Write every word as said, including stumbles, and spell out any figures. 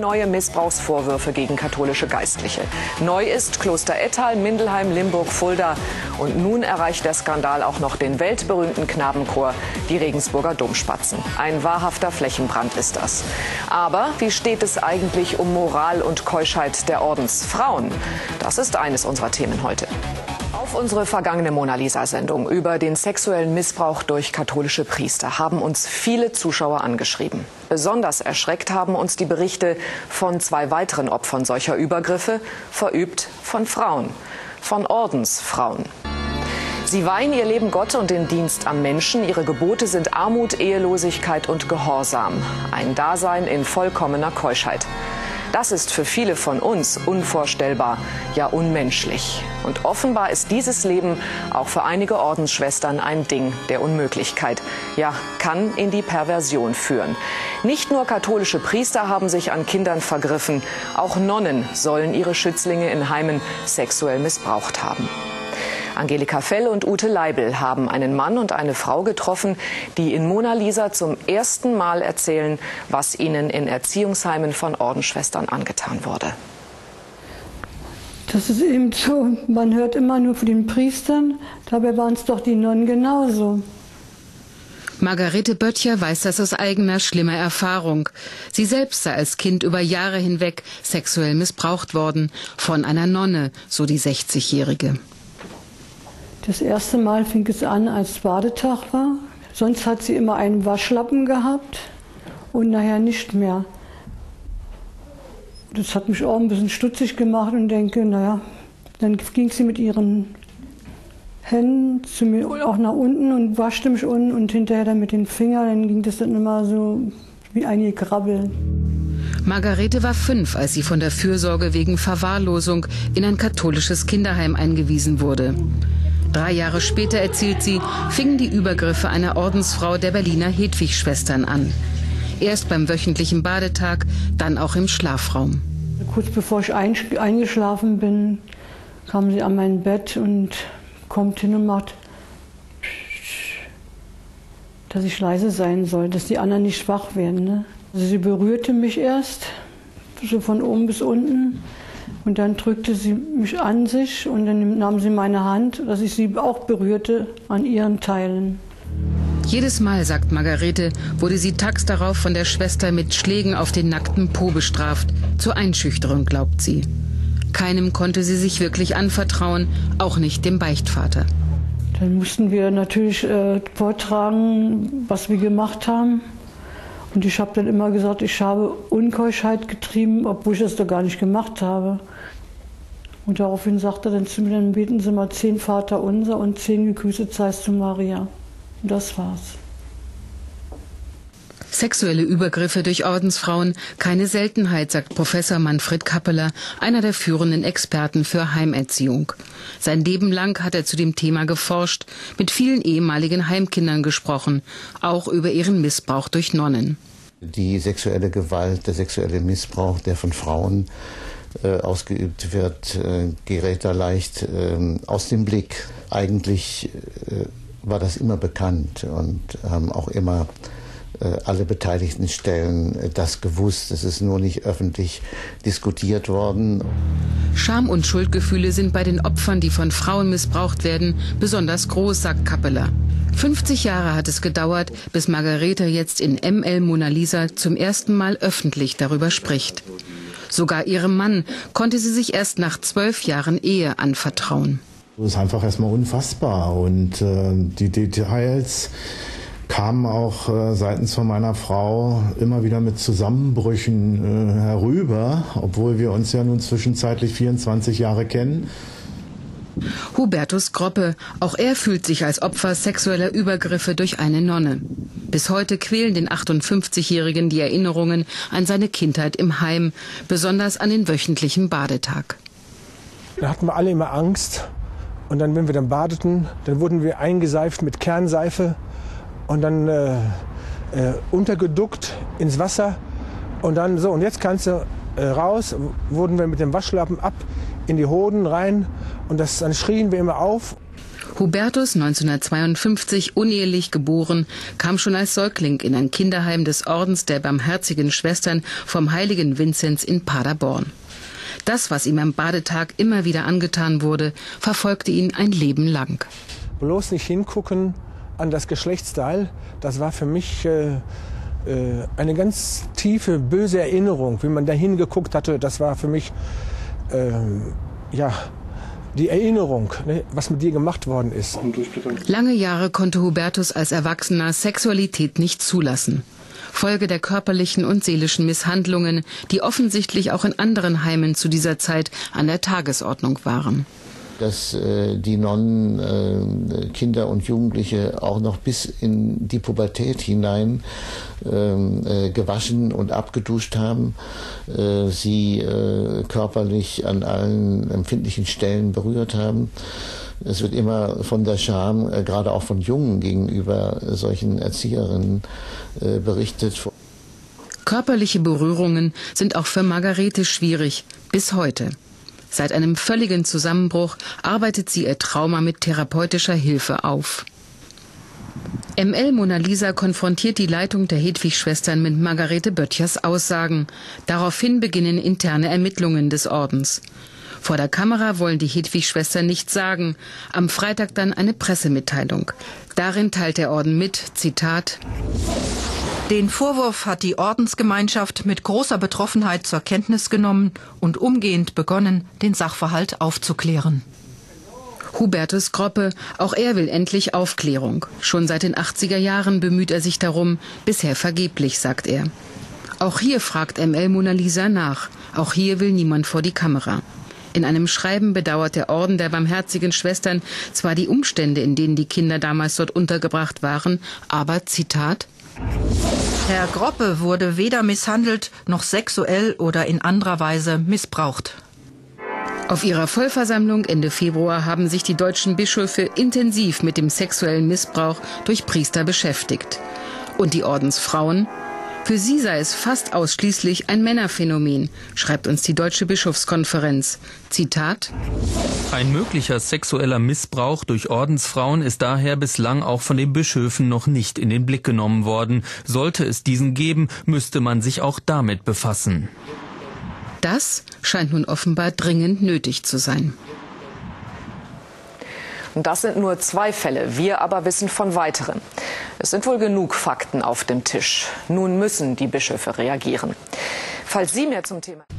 neue Missbrauchsvorwürfe gegen katholische Geistliche. Neu ist Kloster Ettal, Mindelheim, Limburg, Fulda. Und nun erreicht der Skandal auch noch den weltberühmten Knabenchor, die Regensburger Domspatzen. Ein wahrhafter Flächenbrand ist das. Aber wie steht es eigentlich um Moral und Keuschheit der Ordensfrauen? Das ist eines unserer Themen heute. Auf unsere vergangene Mona Lisa-Sendung über den sexuellen Missbrauch durch katholische Priester haben uns viele Zuschauer angeschrieben. Besonders erschreckt haben uns die Berichte von zwei weiteren Opfern solcher Übergriffe, verübt von Frauen, von Ordensfrauen. Sie weihen ihr Leben Gott und den Dienst am Menschen. Ihre Gebote sind Armut, Ehelosigkeit und Gehorsam. Ein Dasein in vollkommener Keuschheit. Das ist für viele von uns unvorstellbar, ja unmenschlich. Und offenbar ist dieses Leben auch für einige Ordensschwestern ein Ding der Unmöglichkeit. Ja, kann in die Perversion führen. Nicht nur katholische Priester haben sich an Kindern vergriffen, auch Nonnen sollen ihre Schützlinge in Heimen sexuell missbraucht haben. Angelika Fell und Ute Leibel haben einen Mann und eine Frau getroffen, die in Mona Lisa zum ersten Mal erzählen, was ihnen in Erziehungsheimen von Ordensschwestern angetan wurde. Das ist eben so, man hört immer nur von den Priestern, dabei waren es doch die Nonnen genauso. Margarete Böttcher weiß das aus eigener schlimmer Erfahrung. Sie selbst sei als Kind über Jahre hinweg sexuell missbraucht worden, von einer Nonne, so die sechzigjährige. Das erste Mal fing es an, als Badetag war. Sonst hat sie immer einen Waschlappen gehabt und nachher nicht mehr. Das hat mich auch ein bisschen stutzig gemacht und denke, naja, dann ging sie mit ihren Händen zu mir auch nach unten und waschte mich unten und hinterher dann mit den Fingern, dann ging das dann immer so wie ein Gekrabbeln. Margarete war fünf, als sie von der Fürsorge wegen Verwahrlosung in ein katholisches Kinderheim eingewiesen wurde. Drei Jahre später, erzählt sie, fingen die Übergriffe einer Ordensfrau der Berliner Hedwig-Schwestern an. Erst beim wöchentlichen Badetag, dann auch im Schlafraum. Kurz bevor ich eingeschlafen bin, kam sie an mein Bett und kommt hin und macht, dass ich leise sein soll, dass die anderen nicht schwach werden. Ne? Also sie berührte mich erst, so von oben bis unten. Und dann drückte sie mich an sich und dann nahm sie meine Hand, dass ich sie auch berührte an ihren Teilen. Jedes Mal, sagt Margarete, wurde sie tags darauf von der Schwester mit Schlägen auf den nackten Po bestraft. Zur Einschüchterung, glaubt sie. Keinem konnte sie sich wirklich anvertrauen, auch nicht dem Beichtvater. Dann mussten wir natürlich äh, vortragen, was wir gemacht haben. Und ich habe dann immer gesagt, ich habe Unkeuschheit getrieben, obwohl ich das doch gar nicht gemacht habe. Und daraufhin sagte er dann zu mir, dann beten Sie mal zehn Vaterunser und zehn gegrüßet seist du Maria. Und das war's. Sexuelle Übergriffe durch Ordensfrauen, keine Seltenheit, sagt Professor Manfred Kappeler, einer der führenden Experten für Heimerziehung. Sein Leben lang hat er zu dem Thema geforscht, mit vielen ehemaligen Heimkindern gesprochen, auch über ihren Missbrauch durch Nonnen. Die sexuelle Gewalt, der sexuelle Missbrauch, der von Frauen äh, ausgeübt wird, äh, gerät da leicht äh, aus dem Blick. Eigentlich äh, war das immer bekannt und haben auch immer alle beteiligten Stellen das gewusst. Es ist nur nicht öffentlich diskutiert worden. Scham und Schuldgefühle sind bei den Opfern, die von Frauen missbraucht werden, besonders groß, sagt Kappeler. fünfzig Jahre hat es gedauert, bis Margarete jetzt in M L Mona Lisa zum ersten Mal öffentlich darüber spricht. Sogar ihrem Mann konnte sie sich erst nach zwölf Jahren Ehe anvertrauen. Das ist einfach erstmal unfassbar und äh, die Details kamen auch äh, seitens von meiner Frau immer wieder mit Zusammenbrüchen äh, herüber, obwohl wir uns ja nun zwischenzeitlich vierundzwanzig Jahre kennen. Hubertus Groppe, auch er fühlt sich als Opfer sexueller Übergriffe durch eine Nonne. Bis heute quälen den achtundfünfzigjährigen die Erinnerungen an seine Kindheit im Heim, besonders an den wöchentlichen Badetag. Da hatten wir alle immer Angst und dann, wenn wir dann badeten, dann wurden wir eingeseift mit Kernseife und dann äh, äh, untergeduckt ins Wasser und dann so, und jetzt kannst du äh, raus, wurden wir mit dem Waschlappen ab in die Hoden rein und das, dann schrien wir immer auf. Hubertus, neunzehnhundertzweiundfünfzig unehelich geboren, kam schon als Säugling in ein Kinderheim des Ordens der Barmherzigen Schwestern vom heiligen Vinzenz in Paderborn. Das, was ihm am Badetag immer wieder angetan wurde, verfolgte ihn ein Leben lang. Bloß nicht hingucken an das Geschlechtsteil, das war für mich äh, äh, eine ganz tiefe, böse Erinnerung. Wie man da hingeguckt hatte, das war für mich, äh, ja, die Erinnerung, ne, was mit dir gemacht worden ist. Lange Jahre konnte Hubertus als Erwachsener Sexualität nicht zulassen. Folge der körperlichen und seelischen Misshandlungen, die offensichtlich auch in anderen Heimen zu dieser Zeit an der Tagesordnung waren. Dass äh, die Nonnen äh, Kinder und Jugendliche auch noch bis in die Pubertät hinein äh, gewaschen und abgeduscht haben, äh, sie äh, körperlich an allen empfindlichen Stellen berührt haben. Es wird immer von der Scham, äh, gerade auch von Jungen gegenüber solchen Erzieherinnen, äh, berichtet. Körperliche Berührungen sind auch für Margarete schwierig, bis heute. Seit einem völligen Zusammenbruch arbeitet sie ihr Trauma mit therapeutischer Hilfe auf. M L Mona Lisa konfrontiert die Leitung der Hedwig-Schwestern mit Margarete Böttchers Aussagen. Daraufhin beginnen interne Ermittlungen des Ordens. Vor der Kamera wollen die Hedwig-Schwestern nichts sagen. Am Freitag dann eine Pressemitteilung. Darin teilt der Orden mit, Zitat: Den Vorwurf hat die Ordensgemeinschaft mit großer Betroffenheit zur Kenntnis genommen und umgehend begonnen, den Sachverhalt aufzuklären. Hubertus Groppe, auch er will endlich Aufklärung. Schon seit den achtziger Jahren bemüht er sich darum, bisher vergeblich, sagt er. Auch hier fragt M L Mona Lisa nach. Auch hier will niemand vor die Kamera. In einem Schreiben bedauert der Orden der Barmherzigen Schwestern zwar die Umstände, in denen die Kinder damals dort untergebracht waren, aber, Zitat: Herr Groppe wurde weder misshandelt noch sexuell oder in anderer Weise missbraucht. Auf ihrer Vollversammlung Ende Februar haben sich die deutschen Bischöfe intensiv mit dem sexuellen Missbrauch durch Priester beschäftigt. Und die Ordensfrauen? Für sie sei es fast ausschließlich ein Männerphänomen, schreibt uns die Deutsche Bischofskonferenz. Zitat: Ein möglicher sexueller Missbrauch durch Ordensfrauen ist daher bislang auch von den Bischöfen noch nicht in den Blick genommen worden. Sollte es diesen geben, müsste man sich auch damit befassen. Das scheint nun offenbar dringend nötig zu sein. Und das sind nur zwei Fälle. Wir aber wissen von weiteren. Es sind wohl genug Fakten auf dem Tisch. Nun müssen die Bischöfe reagieren. Falls Sie mehr zum Thema